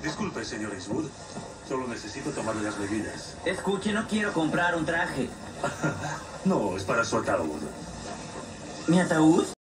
Disculpe, señor Eastwood. Solo necesito tomarle las medidas. Escuche, no quiero comprar un traje. No, es para su ataúd. ¿Mi ataúd?